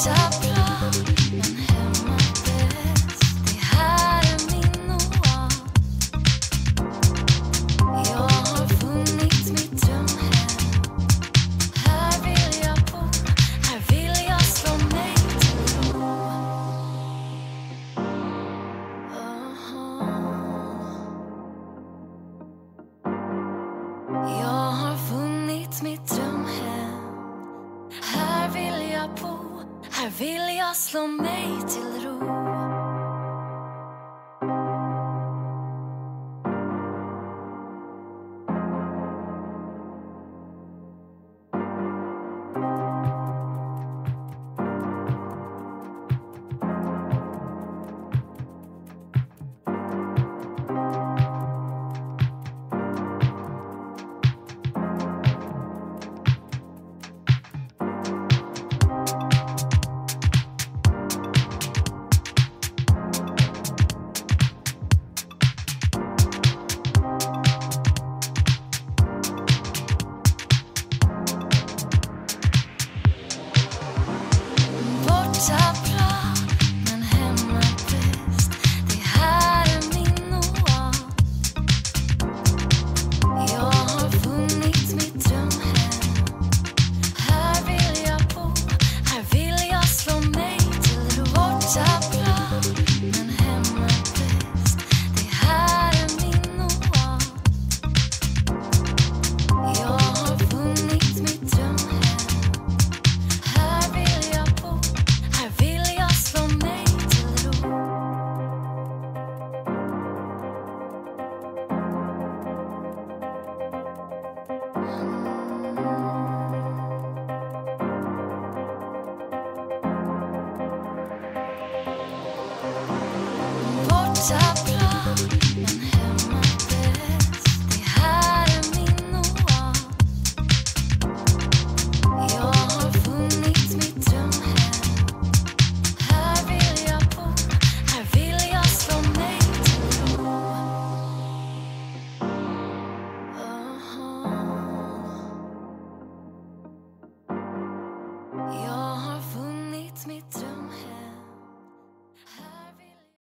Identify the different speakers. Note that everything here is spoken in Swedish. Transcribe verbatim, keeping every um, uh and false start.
Speaker 1: Borta bra, men hemma bäst. Det här är min oas. Jag har funnit mitt drömhem. Här vill jag bo, här vill jag slå mig till ro. Jag har funnit mitt drömhem. Här vill jag bo, här vill jag slå mig till ro. Borta bra, men hemma bäst. Det här är min oas. Jag har funnit mitt drömhem. Här vill jag bo, här vill jag slå mig till ro. Borta bra, men hemma bäst. Det här är min oas. Jag har funnit mitt drömhem. Här vill jag bo, här vill jag slå mig till ro. Borta bra.